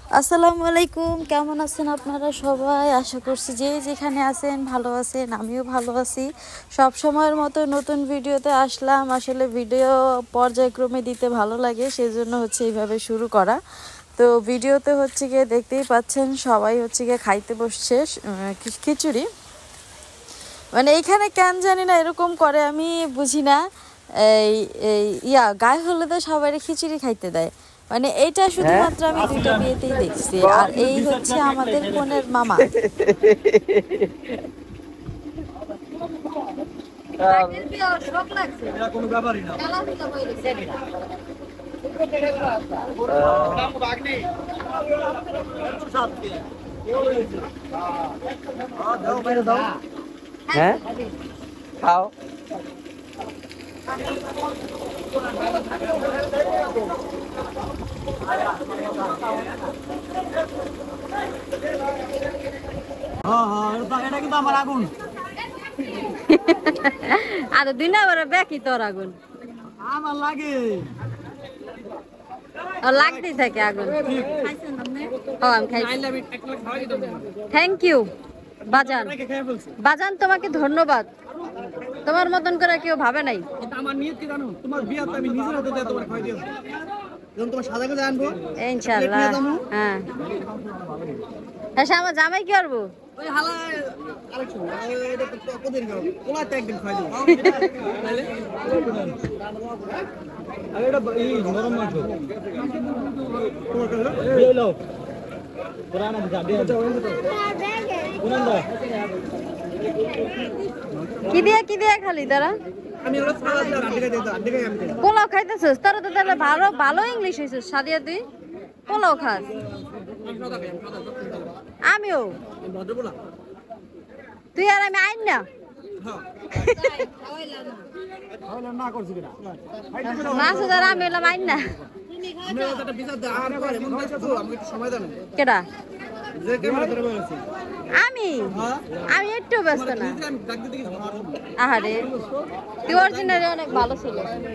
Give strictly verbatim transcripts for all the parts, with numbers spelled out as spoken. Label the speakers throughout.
Speaker 1: আসসালামু আলাইকুম, কেমন আছেন আপনারা সবাই? আশা করছি যে যেখানে আছেন ভালো আছেন, আমিও ভালো আছি। সব সময়ের মতো নতুন ভিডিওতে আসলাম। আসলে ভিডিও পর্যায়ক্রমে দিতে ভালো লাগে, সেই জন্য হচ্ছে এইভাবে শুরু করা। তো ভিডিওতে হচ্ছে গিয়ে দেখতেই পাচ্ছেন সবাই হচ্ছে গিয়ে খাইতে বসছে খিচুড়ি। মানে এইখানে কেন জানি না এরকম করে, আমি বুঝি না। এই ইয়া গায়ে হলুদে সবাই খিচুড়ি খাইতে দেয়, মানে এইটা শুধুমাত্র আমি দুইটা বিয়েতেই দেখছি। আর এই হচ্ছে আমাদের বোনের মামা।
Speaker 2: হ্যাঁ খাও। এটা কিন্তু আমার আগুন।
Speaker 1: আরে দুই না বড় বেকি তোর আগুন
Speaker 2: আমার লাগে,
Speaker 1: লাগতেই থাকে আগুন। ও আমি খাইছি, থ্যাংক ইউ বাজান। বাজান তোমাকে ধন্যবাদ, তোমার মতন করে কেউ ভাবে নাই।
Speaker 2: আমার নিয়ত কি জানো? তোমার বিয়াতে আমি নিজের হাতে দিয়ে তোমার খাই দিও, যখন তোমার সাদা করে আনবো
Speaker 1: ইনশাআল্লাহ। হ্যাঁ হ্যাঁ, আমার জামাই কি করবো?
Speaker 2: ওই হালা আরেকটু এটা তো কতদিন খাও, কোলাতে একদিন খাই দিও। আরে এটা এই নরম মাংস তোমার কাছে এই লাও পুরানা দিদা দিয়ে পুরানা
Speaker 1: কি দিয়া কি দিয়া খালি তারা?
Speaker 2: আমি ওরা সালাদ দিয়ে আড্ডি খাই দিই, আড্ডি খাই আমি।
Speaker 1: পোলাও খাইতেছিস তোরা? তো তাহলে ভালো ভালো ইংলিশ হয়েছিস। সাদিয়া তুই পোলাও খাস? আমিও। তুই আর আমি আইন না মাসুদ আর আমি হলাম আইন না। কেডা? আমি আমি একটু ব্যস্ত না। আহারে তুই অরিজিনালি অনেক ভালো ছিল।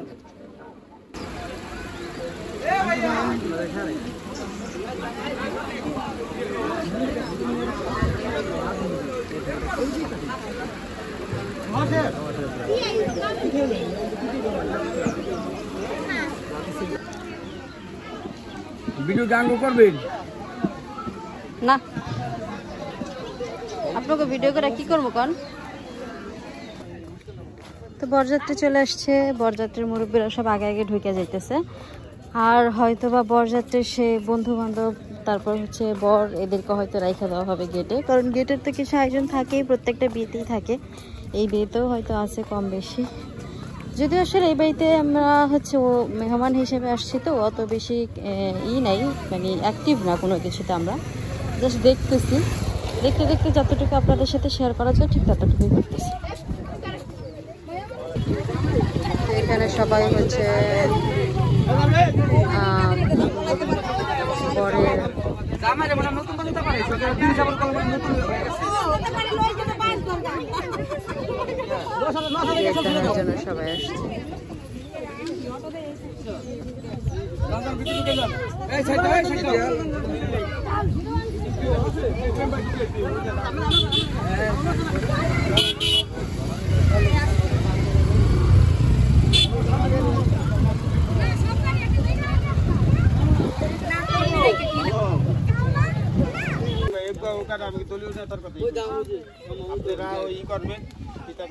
Speaker 2: ভিডিও গান করবেন
Speaker 1: না? আপনাকে ভিডিও করে কি করবো কোন? তো বরযাত্রী চলে আসছে, বরযাত্রীর মুরব্বীরা সব আগে আগে ঢুকে যাইতেছে। আর হয়তো বা বরযাত্রীর সে বন্ধু বান্ধব, তারপর হচ্ছে বর, এদেরকে হয়তো রাইখা দেওয়া হবে গেটে, কারণ গেটের তো কিছু আয়োজন থাকেই, প্রত্যেকটা বিয়েতেই থাকে। এই বিয়েতেও হয়তো আছে কম বেশি। যদিও আসলে এই বাড়িতে আমরা হচ্ছে ও মেহমান হিসেবে আসছি, তো অত বেশি ই নাই, মানে অ্যাক্টিভ না কোনো কিছুতে। আমরা জাস্ট দেখতেছি, দেখতে দেখতে যতটুকু আপনাদের সাথে শেয়ার করা যায় ঠিক ততটুকুই করতেছি। এখানে সবাই হচ্ছে বরের জন্য সবাই আসছে।
Speaker 3: আপনারা ই করবেন, পিঠাটা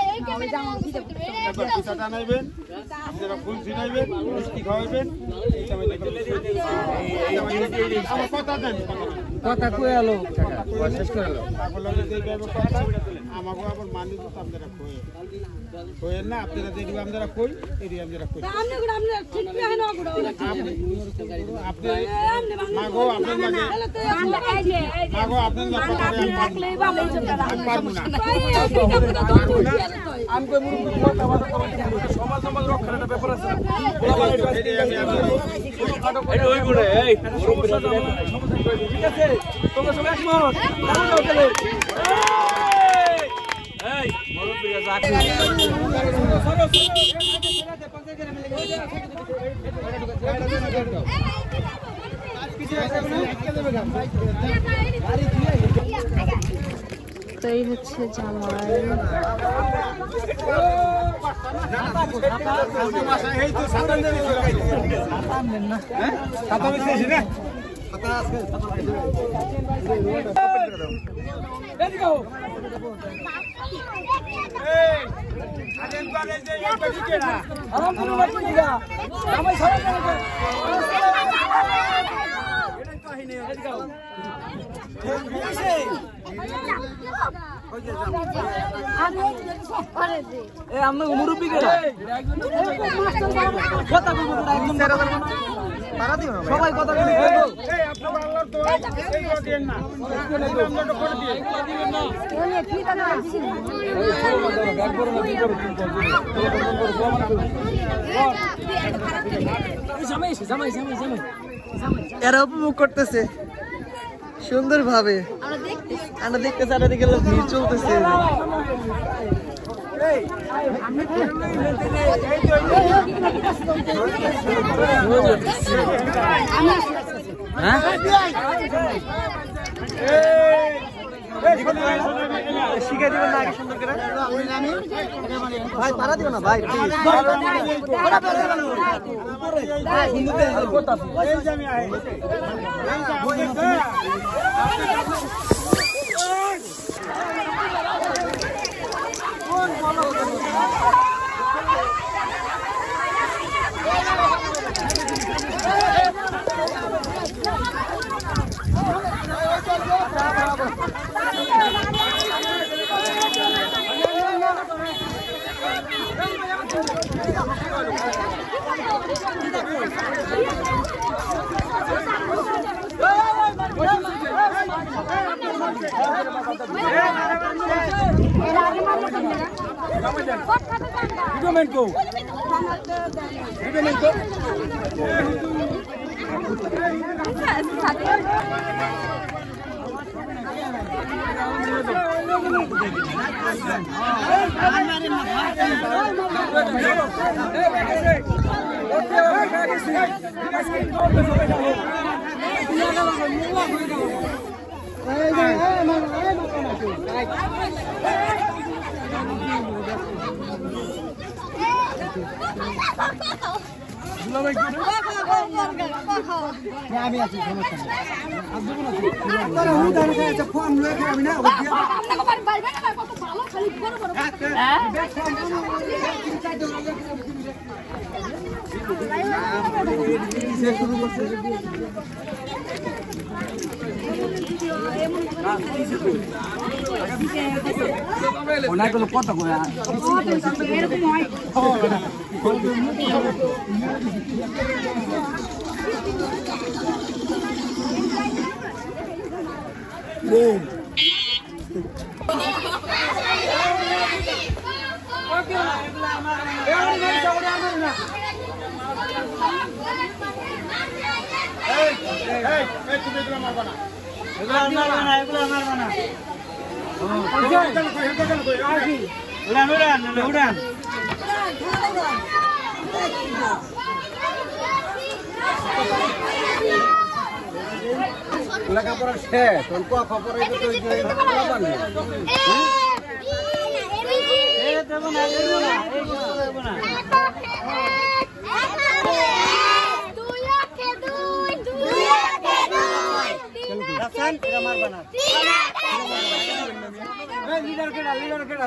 Speaker 3: নাইবেন, আপনারা ফুল ছিনাইবেন, মিষ্টি খাওয়াইবেন। কথা দেন,
Speaker 2: কথা কয়ে আলো শেষ করে আলো।
Speaker 3: আমাকে আবার মানি আপনারা কয়ে কয়েন না, আপনারা যেটুকু আপনারা কই এটি আপনারা কই মাগো আপনার লাগে মাগো আপনার পারবো না। আমি সমাজ সমাজ রক্ষার একটা ব্যাপার আছে। ঠিক আছে, তোমরা সবাই একমত?
Speaker 1: তো এই হচ্ছে জামাই।
Speaker 2: আমরা মুরব্বী সবাই কথা এরা উপভোগ করতেছে সুন্দর ভাবে। আমরা দেখতেছি আর এদিকে ভিড় চলতেছে। শিখাই দিবেন না আগে সুন্দর করে ভাই, পারা দিবেন না ভাই। আমি আছি সমস্যা অনেকগুলো কথা কয় লেখাপড়া শেষ অল্প খবর লিডার কেডা লিডার কেডা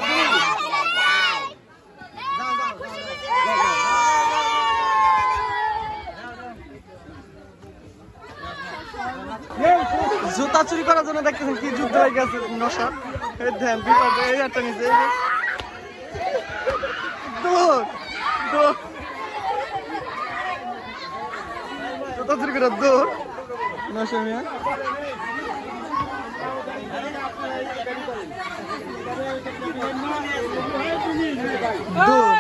Speaker 2: জুতা চুরি করার জন্য দেখতেছেন কি যুদ্ধ হয়ে গেছে নশা ধ্যান বিপদ এই একটা নিচে দৌড় দৌড় জুতা চুরি করার দৌড় নশা মিয়া দৌড়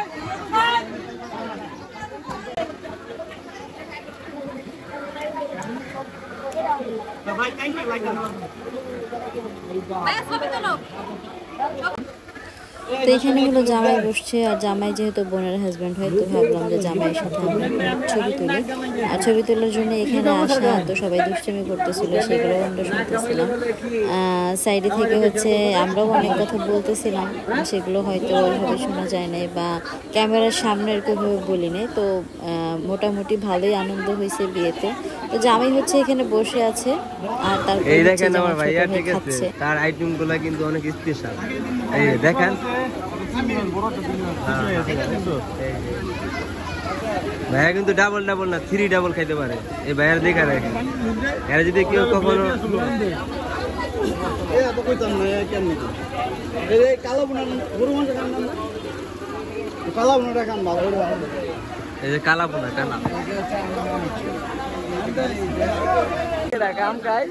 Speaker 2: ভাই থ্যাংক ইউ লাইক ভাই সবই তো লোক
Speaker 1: তো এখানে হলো জামাই বসছে, আর জামাই যেহেতু বোনের হাজব্যান্ড হয়, তো ভাবলাম যে জামাইয়ের সাথে আমরা ছবি তুলি। আর ছবি তোলার জন্য এখানে আসা, তো সবাই দুষ্টামি করতেছিল, সেগুলো আমরা শুনতেছিলাম। সাইডে থেকে হচ্ছে আমরাও অনেক কথা বলতেছিলাম, সেগুলো হয়তো ওইভাবে শোনা যায় নাই বা ক্যামেরার সামনে আর কিভাবে বলি নাই। তো মোটামুটি ভালোই আনন্দ হয়েছে বিয়েতে। তো জামাই হচ্ছে এখানে বসে আছে, আর তারপর
Speaker 2: এই দেখেন আমার ভাইয়া ঠিক আছে, তার আইটেমগুলো কিন্তু অনেক স্পেশাল। এই দেখেন ভাইয়া কিন্তু ডাবল ডাবল না, থ্রি ডাবল খাইতে পারে। এই ভাইয়ার দেখা রাখেন, এরা যদি কেউ কখনো এই যে কালা পোনা কানা কাম খাই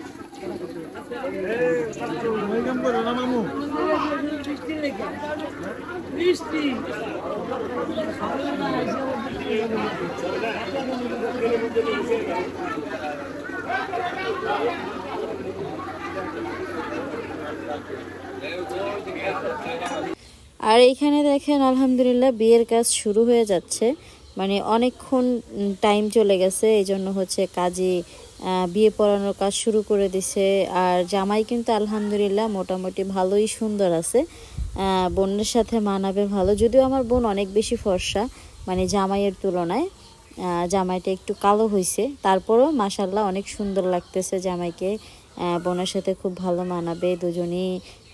Speaker 1: আর এইখানে দেখেন আলহামদুলিল্লাহ বিয়ের কাজ শুরু হয়ে যাচ্ছে, মানে অনেকক্ষণ টাইম চলে গেছে, এই জন্য হচ্ছে কাজী বিয়ে পড়ানোর কাজ শুরু করে দিছে। আর জামাই কিন্তু আলহামদুলিল্লাহ মোটামুটি ভালোই সুন্দর আছে, বোনের সাথে মানাবে ভালো, যদিও আমার বোন অনেক বেশি ফর্সা মানে জামাইয়ের তুলনায়। জামাইটা একটু কালো হয়েছে, তারপরও মাশাল্লাহ অনেক সুন্দর লাগতেছে জামাইকে, বোনের সাথে খুব ভালো মানাবে। দুজনই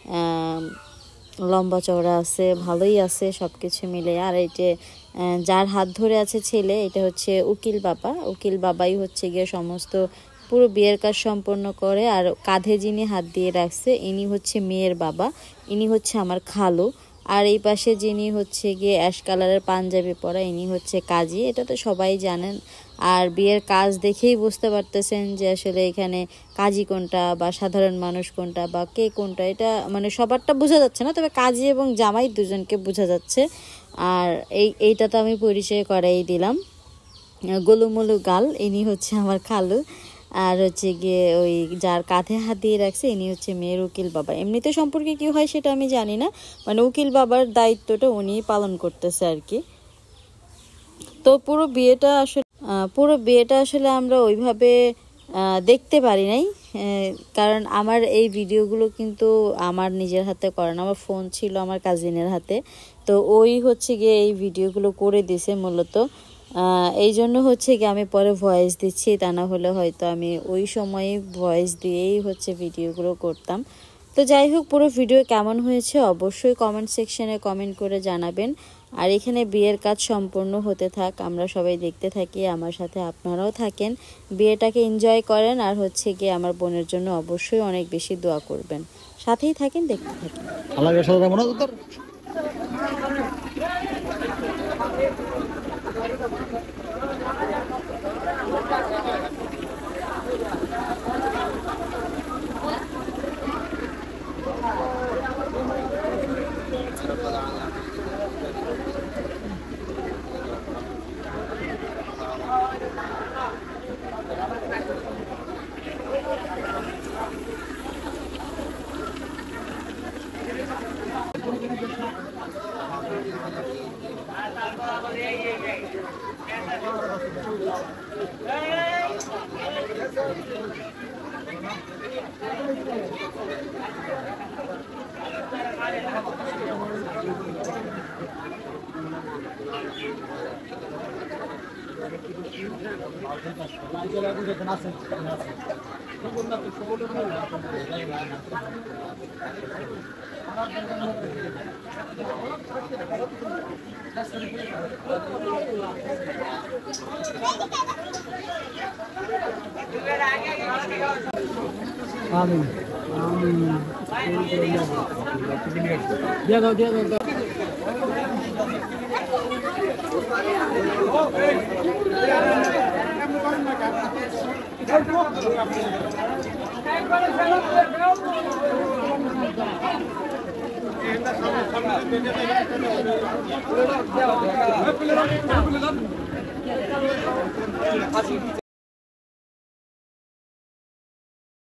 Speaker 1: লম্বা চওড়া আছে, ভালোই আছে সব কিছু মিলে। আর এই যে যার হাত ধরে আছে ছেলে, এটা হচ্ছে উকিল বাবা। উকিল বাবাই হচ্ছে গিয়ে সমস্ত পুরো বিয়ের কাজ সম্পন্ন করে। আর কাঁধে যিনি হাত দিয়ে রাখছে ইনি হচ্ছে মেয়ের বাবা, ইনি হচ্ছে আমার খালু। আর এই পাশে যিনি হচ্ছে গিয়ে অ্যাশ কালারের পাঞ্জাবি পরা, ইনি হচ্ছে কাজী। এটা তো সবাই জানেন। আর বিয়ের কাজ দেখেই বুঝতে পারতেছেন যে আসলে এখানে কাজী কোনটা বা সাধারণ মানুষ কোনটা বা কে কোনটা, এটা মানে সবারটা বোঝা যাচ্ছে না, তবে কাজী এবং জামাই দুজনকে বোঝা যাচ্ছে। আর এই এইটা তো আমি পরিচয় করাই দিলাম, গোলুমলু গাল, ইনি হচ্ছে আমার খালু। আর হচ্ছে গিয়ে ওই যার কাঁধে হাত দিয়ে রাখছে ইনি হচ্ছে মেয়ের উকিল বাবা। এমনিতে সম্পর্কে কি হয় সেটা আমি জানি না, মানে উকিল বাবার দায়িত্বটা উনি পালন করতেছে আর কি। তো পুরো বিয়েটা আসলে পুরো বিয়েটা আসলে আমরা ওইভাবে দেখতে পারি নাই, কারণ আমার এই ভিডিওগুলো কিন্তু আমার নিজের হাতে করা না, আমার ফোন ছিল আমার কাজিনের হাতে, তো ওই হচ্ছে গিয়ে এই ভিডিওগুলো করে দিছে মূলত। এই জন্য হচ্ছে কি আমি পরে ভয়েস দিচ্ছি, তা না হলে হয়তো আমি ওই সময়ে ভয়েস দিয়েই হচ্ছে ভিডিওগুলো করতাম। তো যাই হোক, পুরো ভিডিও কেমন হয়েছে অবশ্যই কমেন্ট সেকশনে কমেন্ট করে জানাবেন। আর এখানে বিয়ের কাজ সম্পূর্ণ হতে থাক, আমরা সবাই দেখতে থাকি, আমার সাথে আপনারাও থাকেন, বিয়েটাকে এনজয় করেন। আর হচ্ছে গিয়ে আমার বোনের জন্য অবশ্যই অনেক বেশি দোয়া করবেন, সাথেই থাকেন, দেখতে থাকেন।
Speaker 3: আমিন আমিন দিয়া দাও দিয়া দাও